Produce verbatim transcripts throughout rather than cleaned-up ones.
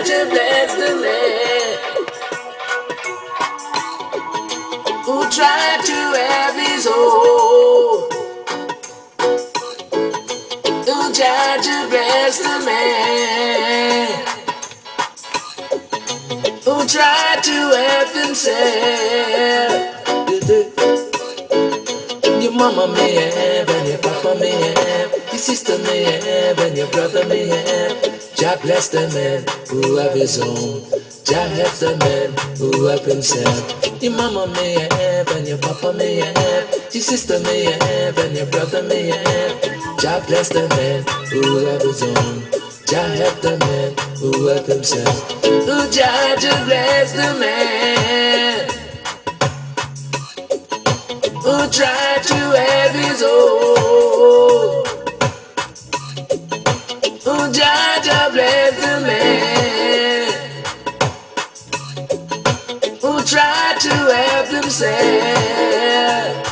Jah Jah bless the man who tried to have his own. Oh, Jah Jah bless the man who tried to help himself. Your mama may have, and your papa may have, your sister may have, and your brother may have. Jah bless the man who have his own. Jah help the man who help himself. Your mama may have, and your papa may have, your sister may have, and your brother may have. Jah bless the man who have his own. Jah help the man who help himself. Oh, Jah Jah bless the man who tried to have his own. Oh, Jah Jah bless the man who tried to help himself.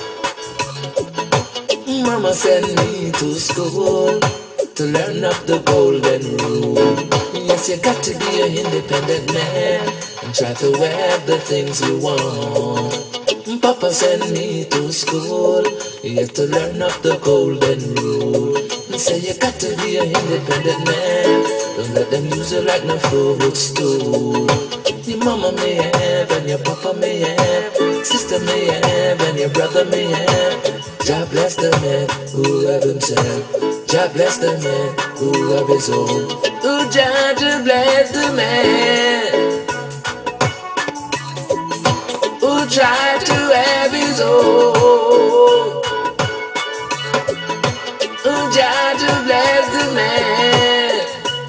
Mama sent me to school to learn up the golden rule. Yes, you got to be an independent man and try to have the things you want. Papa sent me to school, yes, to learn up the golden rule. He said you got to be an independent man. Don't let them use it like no food stool. Your mama may have, and your papa may have, sister may have, and your brother may have. Jah bless the man who have himself. Jah bless the man who have his own. Oh, Jah Jah bless the man who tried to have his own. Oh, Jah Jah bless the man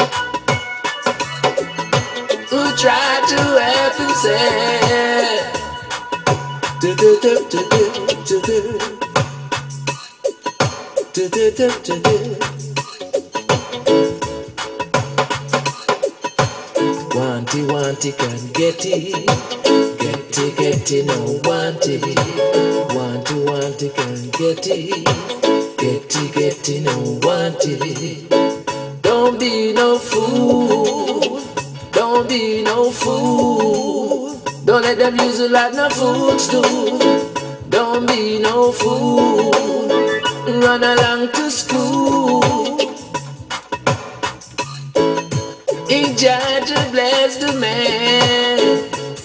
who tried to help himself. Do do do do do do do do do do do. Want it, want it, can get it. Get it, get it, no want it. Want it, want it, can get it. Get it, get it, no want it. Don't be no fool. Don't be no fool. Don't let them use it like no food stool. Don't be no fool. Run along to school. In Jah Jah bless the man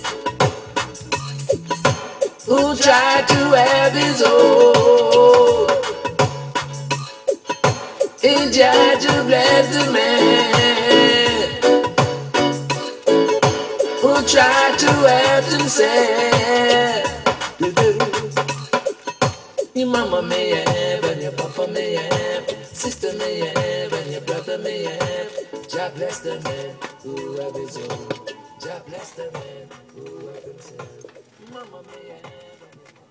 who tried to have his own. In Jah Jah bless the man who tried to help himself. Your mama may have, and your papa may have, sister may have, and your brother may have. Jah bless the man who have his own. Jah bless the man who have himself. Mama may have.